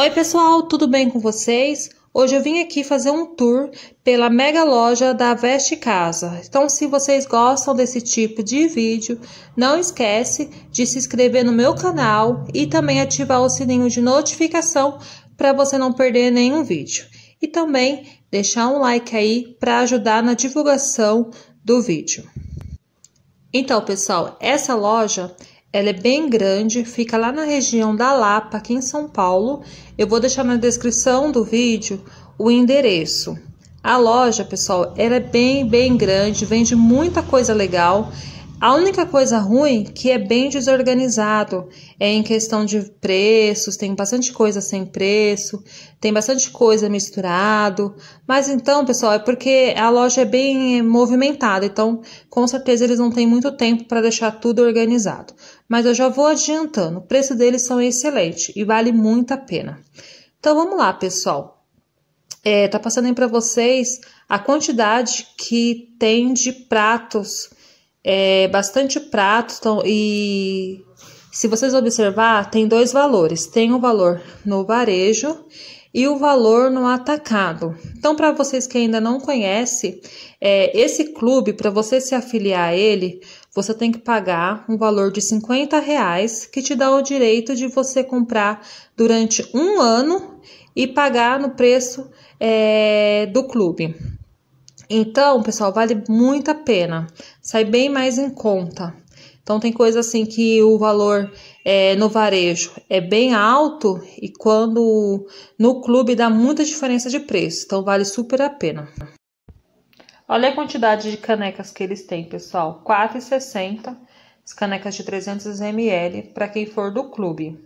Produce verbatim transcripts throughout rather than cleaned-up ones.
Oi pessoal, tudo bem com vocês? Hoje eu vim aqui fazer um tour pela mega loja da Veste Casa. Então, se vocês gostam desse tipo de vídeo, não esquece de se inscrever no meu canal e também ativar o sininho de notificação para você não perder nenhum vídeo. E também deixar um like aí para ajudar na divulgação do vídeo. Então, pessoal, essa loja ela é bem grande, fica lá na região da Lapa, aqui em São Paulo. Eu vou deixar na descrição do vídeo o endereço. A loja, pessoal, ela é bem, bem grande, vende muita coisa legal. A única coisa ruim que é bem desorganizado é em questão de preços, tem bastante coisa sem preço, tem bastante coisa misturado. Mas então, pessoal, é porque a loja é bem movimentada, então com certeza eles não têm muito tempo para deixar tudo organizado. Mas eu já vou adiantando, o preço deles são excelentes e vale muito a pena. Então vamos lá, pessoal. É, tá passando aí para vocês a quantidade que tem de pratos. É bastante pratos, então, e se vocês observar, tem dois valores. Tem o valor no varejo e o valor no atacado. Então, para vocês que ainda não conhecem, é, esse clube, para você se afiliar a ele, você tem que pagar um valor de cinquenta reais, que te dá o direito de você comprar durante um ano e pagar no preço é, do clube. Então, pessoal, vale muito a pena, sai bem mais em conta. Então, tem coisa assim que o valor é, no varejo é bem alto e quando no clube dá muita diferença de preço, então vale super a pena. Olha a quantidade de canecas que eles têm, pessoal, quatro reais e sessenta centavos, as canecas de trezentos mililitros para quem for do clube.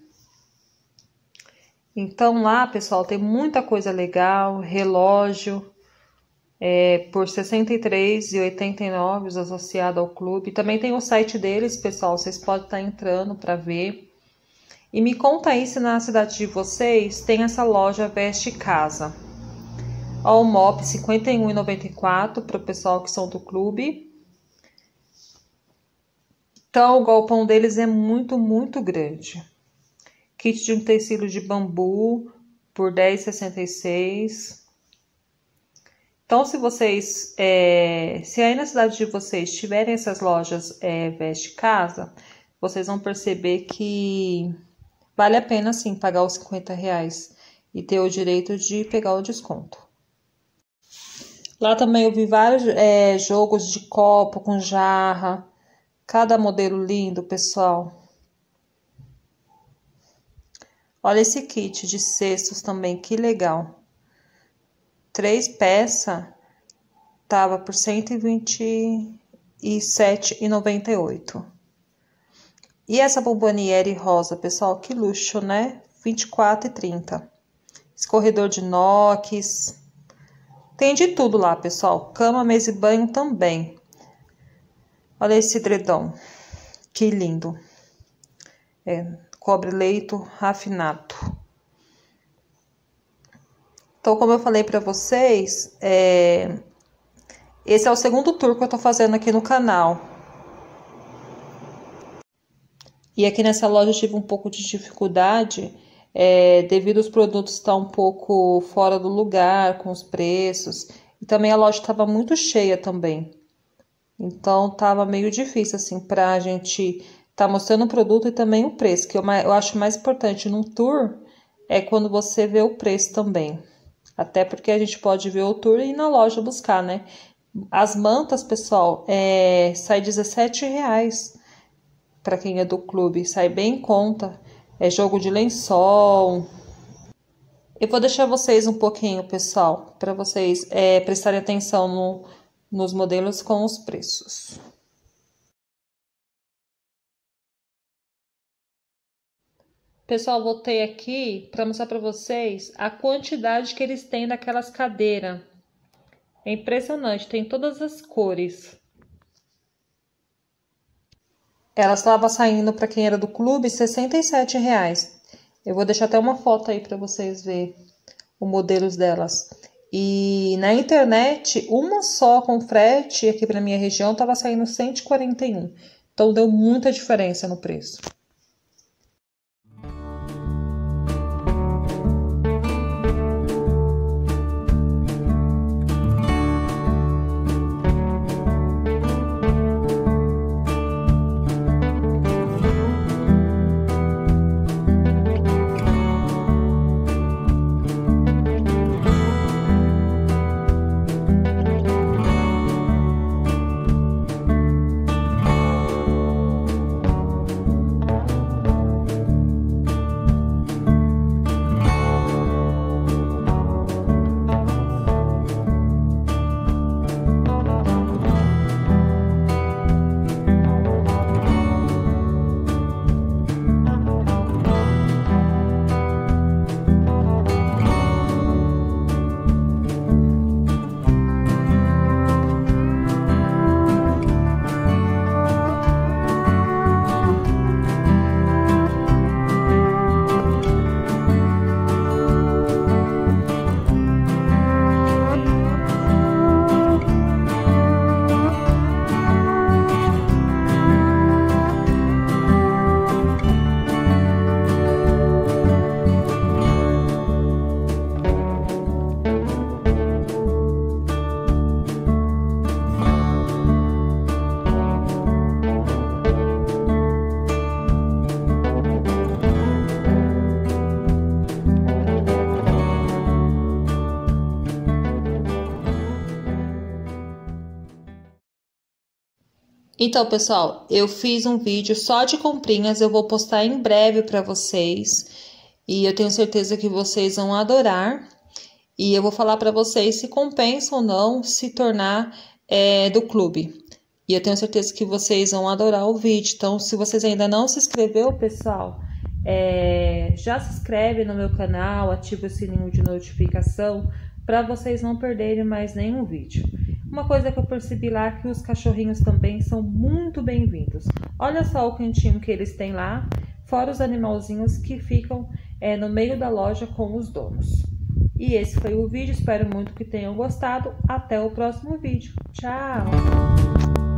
Então, lá, pessoal, tem muita coisa legal, relógio. É, por sessenta e três reais e oitenta e nove centavos associado ao clube. Também tem o site deles, pessoal, vocês podem estar entrando para ver. E me conta aí se na cidade de vocês tem essa loja Veste Casa. Ó, o M O P cinquenta e um reais e noventa e quatro centavos para o pessoal que são do clube. Então, o galpão deles é muito, muito grande. Kit de utensílio de bambu por dez reais e sessenta e seis centavos. Então, se vocês, é, se aí na cidade de vocês tiverem essas lojas é, Veste Casa, vocês vão perceber que vale a pena sim pagar os cinquenta reais e ter o direito de pegar o desconto. Lá também eu vi vários é, jogos de copo com jarra, cada modelo lindo, pessoal. Olha esse kit de cestos também, que legal. Três peças tava por cento e vinte e sete reais e noventa e oito centavos. E essa bomboniere rosa, pessoal, que luxo, né? vinte e quatro reais e trinta centavos. Escorredor de inox. Tem de tudo lá, pessoal. Cama, mesa e banho também. Olha esse edredom. Que lindo. É, cobre leito rafinado. Então, como eu falei para vocês, é... esse é o segundo tour que eu tô fazendo aqui no canal. E aqui nessa loja eu tive um pouco de dificuldade, é, devido aos produtos estar um pouco fora do lugar, com os preços. E também a loja estava muito cheia também. Então, tava meio difícil, assim, pra gente tá mostrando o produto e também o preço. Que eu, eu acho mais importante num tour é quando você vê o preço também. Até porque a gente pode ver o tour e ir na loja buscar, né? As mantas, pessoal, é, sai dezessete reais para quem é do clube. Sai bem em conta. É jogo de lençol. Eu vou deixar vocês um pouquinho, pessoal, para vocês é, prestarem atenção no, nos modelos com os preços. Pessoal, voltei aqui para mostrar para vocês a quantidade que eles têm daquelas cadeiras. É impressionante, tem todas as cores. Ela estava saindo para quem era do clube sessenta e sete reais. Eu vou deixar até uma foto aí para vocês verem os modelos delas. E na internet, uma só com frete aqui para minha região estava saindo cento e quarenta e um. Então deu muita diferença no preço. Então, pessoal, eu fiz um vídeo só de comprinhas, eu vou postar em breve para vocês. E eu tenho certeza que vocês vão adorar. E eu vou falar para vocês se compensa ou não se tornar é, do clube. E eu tenho certeza que vocês vão adorar o vídeo. Então, se vocês ainda não se inscreveu, pessoal, é, já se inscreve no meu canal, ativa o sininho de notificação para vocês não perderem mais nenhum vídeo. Uma coisa que eu percebi lá é que os cachorrinhos também são muito bem-vindos. Olha só o cantinho que eles têm lá, fora os animalzinhos que ficam é, no meio da loja com os donos. E esse foi o vídeo, espero muito que tenham gostado. Até o próximo vídeo. Tchau!